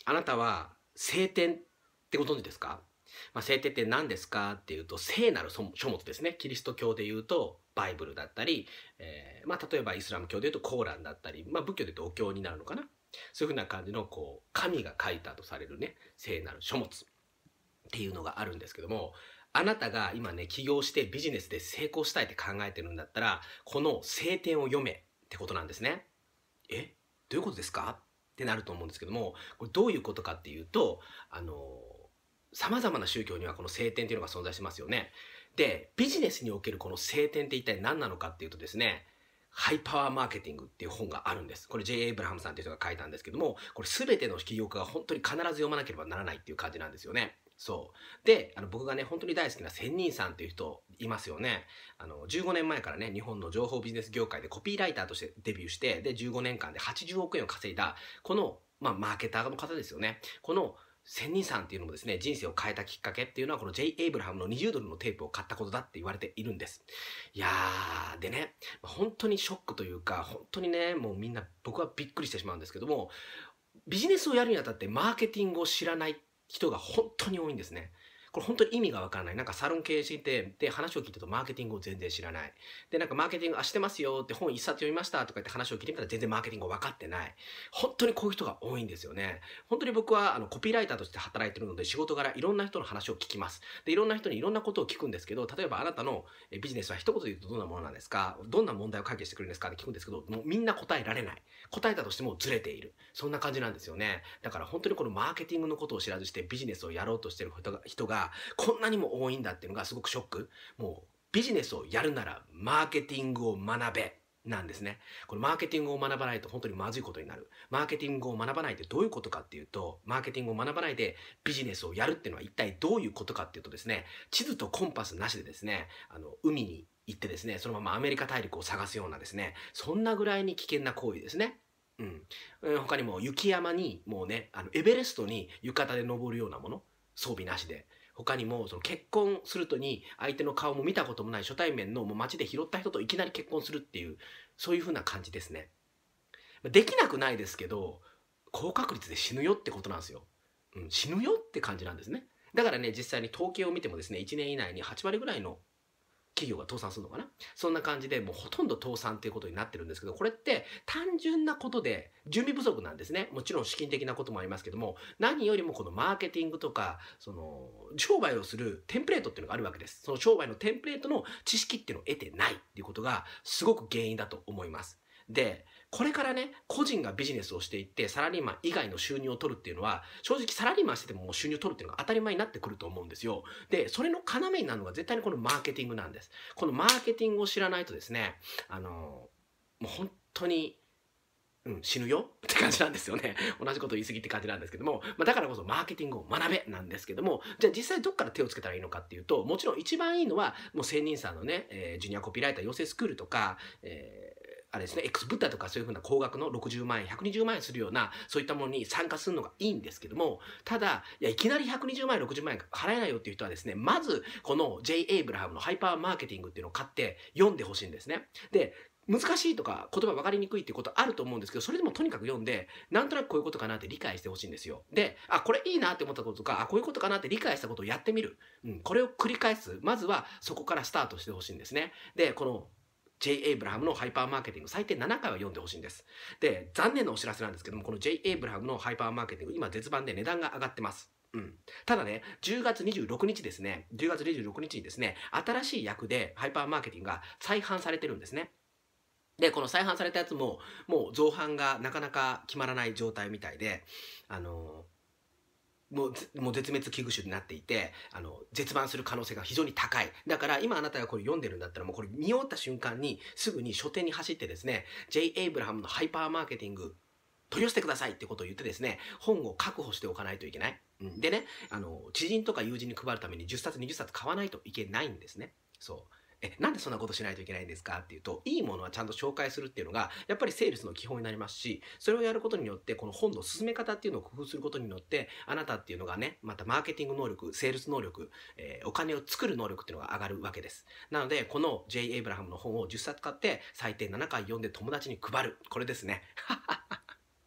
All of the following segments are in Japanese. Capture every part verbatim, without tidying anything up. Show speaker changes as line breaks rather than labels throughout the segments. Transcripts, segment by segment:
あなたは聖典ってご存知ですか？まあ、聖典って何ですかっていうと、聖なる書物ですね。キリスト教でいうとバイブルだったり、えーまあ、例えばイスラム教でいうとコーランだったり、まあ、仏教でいうとお経になるのかな。そういうふうな感じのこう神が書いたとされるね、聖なる書物っていうのがあるんですけども、あなたが今ね、起業してビジネスで成功したいって考えてるんだったら、この聖典を読めってことなんですね。え、どういうことですかってなると思うんですけども、これどういうことかっていうと、あのさまざまな宗教にはこの聖典っていうのが存在しますよね。で、ビジネスにおけるこの聖典って一体何なのかっていうとですね、ハイパワーマーケティングっていう本があるんです。これ ジェイ・エイブラハムさんっていう人が書いたんですけども、これ全ての起業家が本当に必ず読まなければならないっていう感じなんですよね。そう。で、あの僕がね、本当に大好きな仙人さんっていう人いますよね。あの、じゅうごねんまえからね、日本の情報ビジネス業界でコピーライターとしてデビューして、で、じゅうごねんかんではちじゅうおくえんを稼いだ、この、まあ、マーケターの方ですよね。この仙人さんっていうのもですね、人生を変えたきっかけっていうのは、この ジェイ・エイブラハムのにじゅうドルのテープを買ったことだって言われているんです。いやー、でね、本当にショックというか、本当にね、もうみんな、僕はびっくりしてしまうんですけども、ビジネスをやるにあたってマーケティングを知らない人が本当に多いんですね。これ本当に意味がわからない。なんかサロン経営していて、で、話を聞いてるとマーケティングを全然知らない。で、なんかマーケティング、あ、してますよって本一冊読みましたとか言って話を聞いてみたら全然マーケティングが分かってない。本当にこういう人が多いんですよね。本当に僕はあのコピーライターとして働いてるので仕事柄いろんな人の話を聞きます。で、いろんな人にいろんなことを聞くんですけど、例えばあなたのビジネスは一言で言うとどんなものなんですか？どんな問題を解決してくれるんですかって聞くんですけど、もうみんな答えられない。答えたとしてもずれている。そんな感じなんですよね。だから本当にこのマーケティングのことを知らずしてビジネスをやろうとしている人が人がこんなにも多いんだっていうのがすごくショック。もうビジネスをやるならマーケティングを学べなんですね。このマーケティングを学ばないと本当にまずいことになる。マーケティングを学ばないってどういうことかっていうと、マーケティングを学ばないでビジネスをやるっていうのは一体どういうことかっていうとですね、地図とコンパスなしでですね、あの海に行ってですね、そのままアメリカ大陸を探すようなですね、そんなぐらいに危険な行為ですね。うん、他にも雪山にもうね、あのエベレストに浴衣で登るようなもの、装備なしで。他にもその結婚するとに相手の顔も見たこともない初対面のもう街で拾った人といきなり結婚するっていう、そういう風な感じですね。できなくないですけど、高確率で死ぬよってことなんですよ。うん、死ぬよって感じなんですね。だからね、実際に統計を見てもですね、いちねん以内にはち割ぐらいの企業が倒産するのかな。そんな感じでもうほとんど倒産っていうことになってるんですけど、これって単純なことで準備不足なんですね。もちろん資金的なこともありますけども、何よりもこのマーケティングとか、その商売をするテンプレートっていうのがあるわけです。その商売のテンプレートの知識っていうのを得てないっていうことがすごく原因だと思います。で、これからね、個人がビジネスをしていってサラリーマン以外の収入を取るっていうのは、正直サラリーマンしててももう収入を取るっていうのが当たり前になってくると思うんですよ。で、それの要になるのが絶対にこのマーケティングなんです。このマーケティングを知らないとですね、あの、もう本当に、うん、死ぬよって感じなんですよね。同じこと言い過ぎって感じなんですけども、まあ、だからこそマーケティングを学べなんですけども、じゃあ実際どっから手をつけたらいいのかっていうと、もちろん一番いいのは、もう仙人さんのね、えージュニアコピーライター養成スクールとか、えーあれですね、X ブッダとかそういうふうな高額のろくじゅうまんえん、ひゃくにじゅうまんえんするような、そういったものに参加するのがいいんですけども、ただ、いや、いきなりひゃくにじゅうまんえん、ろくじゅうまんえん払えないよっていう人はですね、まず、この ジェイ・エイブラハムのハイパーマーケティングっていうのを買って読んでほしいんですね。で、難しいとか言葉分かりにくいっていうことあると思うんですけど、それでもとにかく読んで、なんとなくこういうことかなって理解してほしいんですよ。で、あ、これいいなって思ったこととか、あ、こういうことかなって理解したことをやってみる。うん、これを繰り返す。まずはそこからスタートしてほしいんですね。で、この ジェイ・エイブラハムのハイパーマーケティング、最低ななかいは読んでほしいんです。で、残念なお知らせなんですけども、この ジェイ・エイブラハムのハイパーマーケティング、今絶版で値段が上がってます。うん、ただね、じゅうがつにじゅうろくにちですね、じゅうがつにじゅうろくにちにですね、新しい訳でハイパーマーケティングが再販されてるんですね。で、この再販されたやつも、もう造反がなかなか決まらない状態みたいで、あのもうもう絶滅危惧種になっていて、あの絶版する可能性が非常に高い。だから今あなたがこれ読んでるんだったら、もうこれ見終わった瞬間にすぐに書店に走ってですね、 ジェイ・エイブラハムのハイパーマーケティング取り寄せてくださいってことを言ってですね、本を確保しておかないといけない。うん、でね、あの知人とか友人に配るためにじゅっさつにじゅっさつ買わないといけないんですね。そうえなんでそんなことしないといけないんですかっていうと、いいものはちゃんと紹介するっていうのがやっぱりセールスの基本になりますし、それをやることによってこの本の進め方っていうのを工夫することによって、あなたっていうのがね、またマーケティング能力、セールス能力、えーお金を作る能力っていうのが上がるわけです。なのでこの ジェイ・エイブラハムの本をじゅっさつ買って最低ななかい読んで友達に配る、これですね。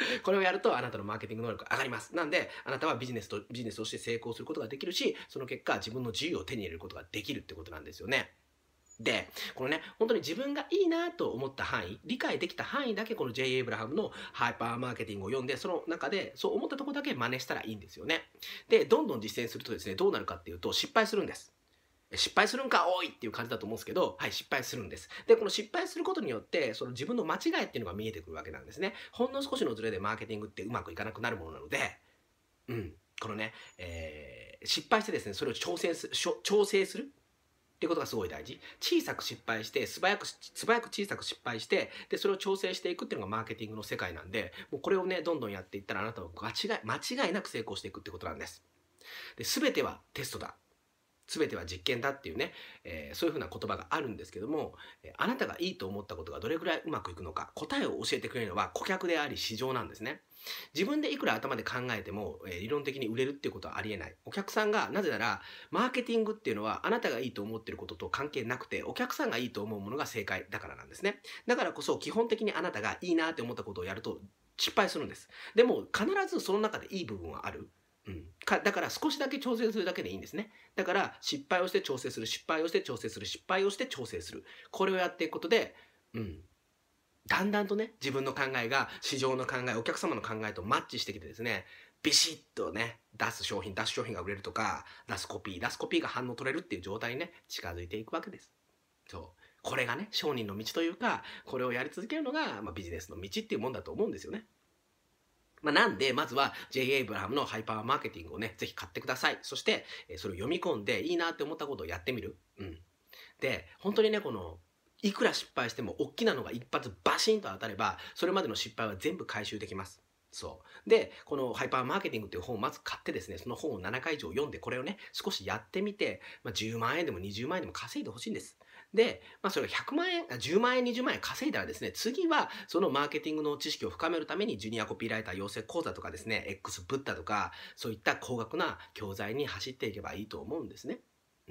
これをやるとあなたのマーケティング能力が上がります。なんであなたはビジネスとビジネスとして成功することができるし、その結果自分の自由を手に入れることができるってことなんですよね。で、このね、本当に自分がいいなと思った範囲、理解できた範囲だけこの ジェイ・エイブラハムのハイパーマーケティングを読んで、その中でそう思ったところだけ真似したらいいんですよね。で、どんどん実践するとですね、どうなるかっていうと失敗するんです。失敗するんかおいっていう感じだと思うんですけど、はい、失敗するんです。で、この失敗することによって、その自分の間違いっていうのが見えてくるわけなんですね。ほんの少しのズレでマーケティングってうまくいかなくなるものなので、うん、このね、えー、失敗してですね、それを挑戦す調整するっていうことがすごい大事。小さく失敗して、素早く、素早く小さく失敗して、で、それを調整していくっていうのがマーケティングの世界なんで、もうこれをね、どんどんやっていったらあなたは間違い、間違いなく成功していくってことなんです。で、全てはテストだ。全ては実験だっていうね、えー、そういうふうな言葉があるんですけども、あなたがいいと思ったことがどれくらいうまくいくのか、答えを教えてくれるのは顧客であり市場なんですね。自分でいくら頭で考えても、えー、理論的に売れるっていうことはありえない。お客さんが、なぜなら、マーケティングっていうのはあなたがいいと思ってることと関係なくて、お客さんがいいと思うものが正解だからなんですね。だからこそ基本的にあなたがいいなって思ったことをやると失敗するんです。でも必ずその中でいい部分はある。うん、かだから少しだけ調整するだけでいいんですね。だから失敗をして調整する、失敗をして調整する、失敗をして調整する。これをやっていくことで、うん、だんだんとね、自分の考えが市場の考え、お客様の考えとマッチしてきてですね、ビシッとね、出す商品、出す商品が売れるとか、出すコピー、出すコピーが反応取れるっていう状態にね、近づいていくわけです。そう。これがね、商人の道というか、これをやり続けるのが、まあ、ビジネスの道っていうもんだと思うんですよね。まあ、なんで、まずは ジェイ・エイブラハムのハイパーマーケティングをね、ぜひ買ってください。そして、それを読み込んでいいなって思ったことをやってみる。うん。で、本当にね、この、いくら失敗しても大きなのが一発バシンと当たれば、それまでの失敗は全部回収できます。そう。で、このハイパーマーケティングっていう本をまず買ってですね、その本をななかい以上読んで、これをね、少しやってみて、まあ、じゅうまんえんでもにじゅうまんえんでも稼いでほしいんです。で、まあ、それがひゃくまんえん、じゅうまんえん、にじゅうまんえん稼いだらですね、次はそのマーケティングの知識を深めるために、ジュニアコピーライター養成講座とかですね、X ブッダとか、そういった高額な教材に走っていけばいいと思うんですね。うん。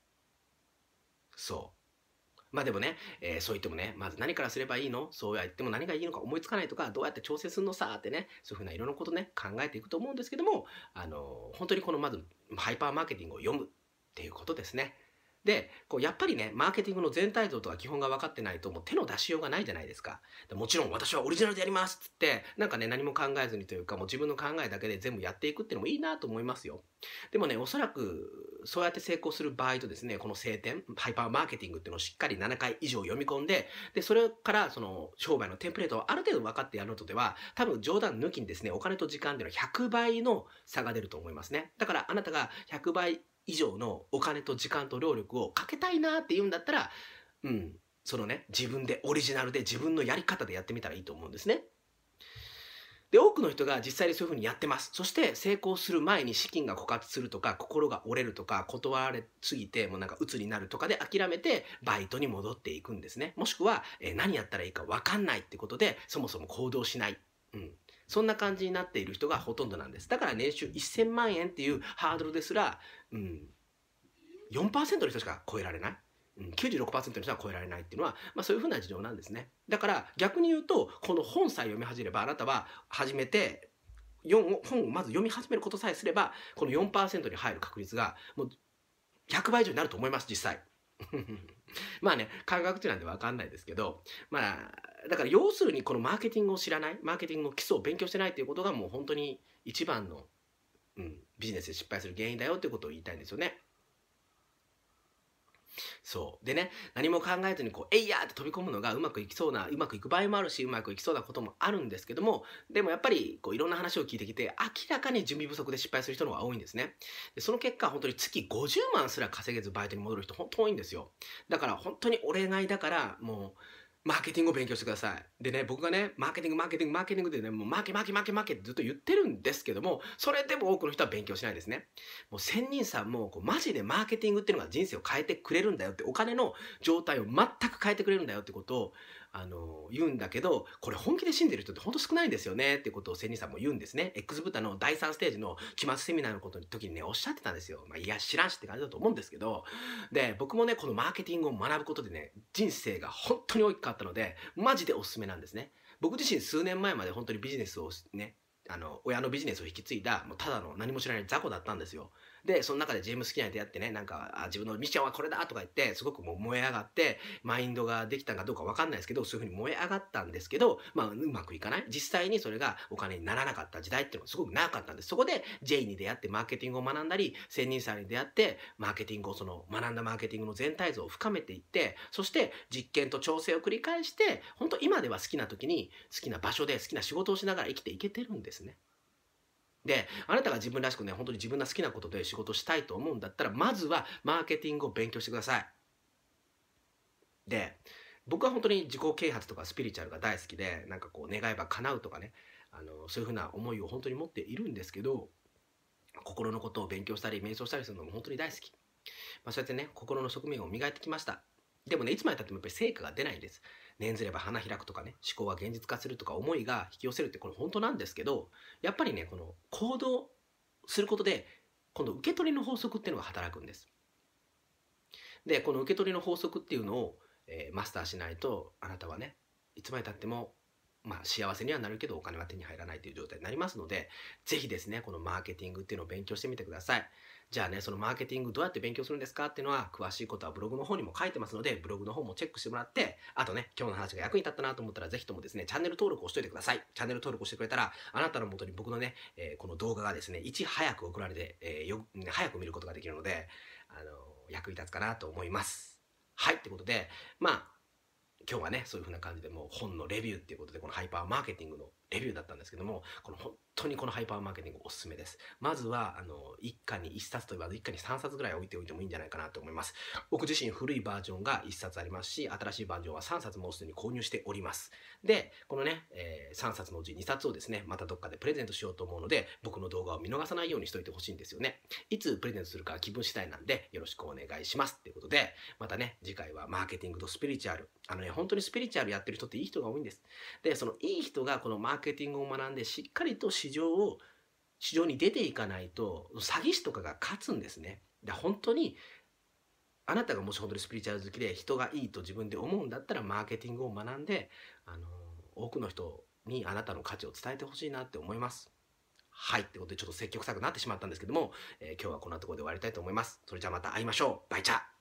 そう。まあでもね、えー、そう言ってもね、まず何からすればいいの？そうやっても何がいいのか思いつかないとか、どうやって調整するのさってね、そういうふうないろんなことね、考えていくと思うんですけども、あのー、本当にこのまず、ハイパーマーケティングを読むっていうことですね。で、こうやっぱりね、マーケティングの全体像とか基本が分かってないと、もう手の出しようがないじゃないですか。でもちろん私はオリジナルでやりますっつって、なんかね、何も考えずにというか、もう自分の考えだけで全部やっていくっていうのもいいなと思いますよ。でもね、おそらく、そうやって成功する場合とですね、この晴天、ハイパーマーケティングっていうのをしっかりななかい以上読み込んで、で、それからその商売のテンプレートをある程度分かってやるのとでは、多分冗談抜きにですね、お金と時間っていうのはひゃくばいの差が出ると思いますね。だからあなたがひゃくばい以上のお金と時間と労力をかけたいなって言うんだったら、うん、そのね、自分でオリジナルで自分のやり方でやってみたらいいと思うんですね。で、多くの人が実際にそういうふうにやってます。そして成功する前に資金が枯渇するとか、心が折れるとか、断られすぎてもうなんか鬱になるとかで諦めてバイトに戻っていくんですね。もしくは、えー、何やったらいいか分かんないってことで、そもそも行動しない。うん。そんな感じになっている人がほとんどなんです。だから年収せんまんえんっていうハードルですら、うん、よんパーセントの人しか超えられない。きゅうじゅうろくパーセントの人は超えられないっていうのは、まあ、そういうふうな事情なんですね。だから逆に言うと、この本さえ読み始めれば、あなたは始めて本をまず読み始めることさえすれば、この よんパーセント に入る確率がもうひゃくばい以上になると思います、実際。まあね、科学値なんで分かんないですけど、まあ、だから要するにこのマーケティングを知らない、マーケティングの基礎を勉強してないということがもう本当に一番の、うん、ビジネスで失敗する原因だよっていうことを言いたいんですよね。そう。でね、何も考えずにこう、えいやーって飛び込むのがうまくいきそうな、うまくいく場合もあるし、うまくいきそうなこともあるんですけども、でもやっぱりこういろんな話を聞いてきて、明らかに準備不足で失敗する人の方が多いんですね。でその結果、本当に月ごじゅうまんすら稼げずバイトに戻る人本当多いんですよ。だから本当にお願いだから、もう、マーケティングを勉強してください。でね、僕がね、マーケティング、マーケティング、マーケティングでね、もうマーケ、マーケ、マーケ、マーケってずっと言ってるんですけども、それでも多くの人は勉強しないですね。もう仙人さんもこうマジでマーケティングっていうのが人生を変えてくれるんだよって、お金の状態を全く変えてくれるんだよってことをあの言うんだけど、これ本気で信じてる人って本当少ないんですよねっていうことを仙人さんも言うんですね。 X ブタのだいさんステージの期末セミナーのことの時にねおっしゃってたんですよ。まあいや知らんしって感じだと思うんですけど、で僕もねこのマーケティングを学ぶことでね人生が本当に大きく変わったのでマジでおすすめなんですね。 僕自身数年前まで本当にビジネスをね、あの親のビジネスを引き継いだもうただの何も知らない雑魚だったんですよ。でその中でジェームス・スキナーに出会ってね、なんかあ自分のミッションはこれだとか言ってすごくもう燃え上がってマインドができたかどうか分かんないですけど、そういうふうに燃え上がったんですけど、まあうまくいかない、実際にそれがお金にならなかった時代っていうのがすごく長かったんです。そこで ジェイ に出会ってマーケティングを学んだり、専任さんに出会ってマーケティングをその学んだマーケティングの全体像を深めていって、そして実験と調整を繰り返して、本当今では好きな時に好きな場所で好きな仕事をしながら生きていけてるんですね。で、あなたが自分らしくね、本当に自分が好きなことで仕事したいと思うんだったら、まずはマーケティングを勉強してください。で、僕は本当に自己啓発とかスピリチュアルが大好きで、なんかこう願えば叶うとかね、あのそういうふうな思いを本当に持っているんですけど、心のことを勉強したり瞑想したりするのも本当に大好き。まあ、そうやってね、心の側面を磨いてきました。でもね、いつまでたってもやっぱり成果が出ないんです。念ずれば花開くとかね、思考は現実化するとか思いが引き寄せるってこれ本当なんですけど、やっぱりね、この行動することで、今度受け取りの法則っていうのが働くんです。で、この受け取りの法則っていうのを、えーマスターしないと、あなたはね、いつまでたっても、まあ幸せにはなるけどお金は手に入らないという状態になりますので、ぜひですね、このマーケティングっていうのを勉強してみてください。じゃあね、そのマーケティングどうやって勉強するんですかっていうのは、詳しいことはブログの方にも書いてますので、ブログの方もチェックしてもらって、あとね、今日の話が役に立ったなと思ったら、ぜひともですね、チャンネル登録をしといてください。チャンネル登録をしてくれたら、あなたの元に僕のね、えーこの動画がですね、いち早く送られて、えーよ早く見ることができるので、あの役に立つかなと思います。はい、ってことで、まあ、今日はね、そういう風な感じでもう本のレビューっていうことで、このハイパーマーケティングのレビューだったんですけども、この本当にこのハイパーマーケティングおすすめです。まずは、あの、一家に一冊と言わず、一家に三冊ぐらい置いておいてもいいんじゃないかなと思います。僕自身古いバージョンが一冊ありますし、新しいバージョンは三冊もうすでに購入しております。で、このね、えー、さんさつのうちにさつをですね、またどっかでプレゼントしようと思うので、僕の動画を見逃さないようにしといてほしいんですよね。いつプレゼントするか気分次第なんで、よろしくお願いします。ということで、またね、次回はマーケティングとスピリチュアル。あのね、本当にスピリチュアルやってる人っていい人が多いんです。で、そのいい人がこのマーケティングを学んで、しっかりと市場を、市場に出ていかないと、詐欺師とかが勝つんですね。で、本当に、あなたがもし本当にスピリチュアル好きで人がいいと自分で思うんだったら、マーケティングを学んで、あの、多くの人にあなたの価値を伝えてほしいなって思います。はい。ってことで、ちょっと積極臭くなってしまったんですけども、えー今日はこんなところで終わりたいと思います。それじゃあまた会いましょう。バイチャー。